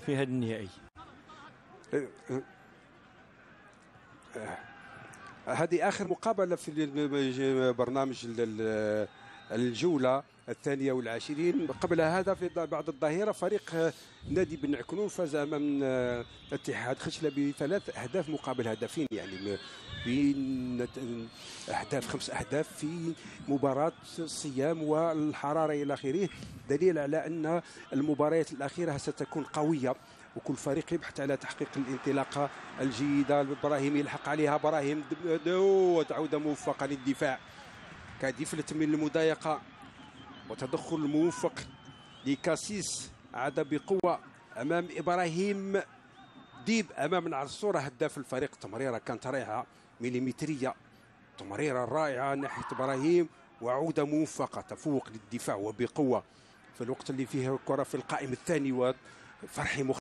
في هذا النهائي. هذه آخر مقابلة في برنامج الجولة الثانية والعشرين. قبل هذا في بعد الظهيرة فريق نادي بن عكنون فاز أمام اتحاد خشلة ب3 أهداف مقابل هدفين، يعني بين أهداف 5 أهداف في مباراة الصيام والحرارة إلى آخره، دليل على أن المباريات الأخيرة ستكون قوية وكل فريق يبحث على تحقيق الانطلاقة الجيدة. إبراهيم يلحق عليها، إبراهيم عودة موفقة للدفاع، كاد يفلت من المضايقة وتدخل موفق لكاسيس، عاد بقوة أمام إبراهيم ديب أمام العصورة هداف الفريق. تمريرة كانت رائعة مليمترية، تمريرة رائعة ناحية إبراهيم وعودة موفقة، تفوق للدفاع وبقوة في الوقت اللي فيه الكرة في القائم الثاني وفرحي